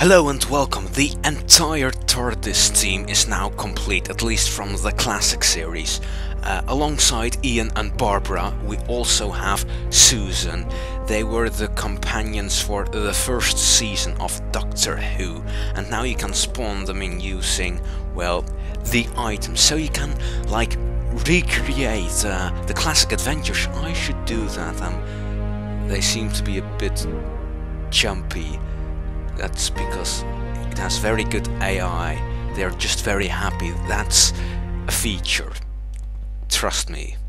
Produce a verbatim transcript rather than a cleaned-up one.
Hello and welcome. The entire TARDIS team is now complete, at least from the classic series. Uh, alongside Ian and Barbara, we also have Susan. They were the companions for the first season of Doctor Who, and now you can spawn them in using, well, the items. So you can, like, recreate uh, the classic adventures. I should do that. Um, they seem to be a bit jumpy. That's because it has very good A I. They're just very happy. That's a feature. Trust me.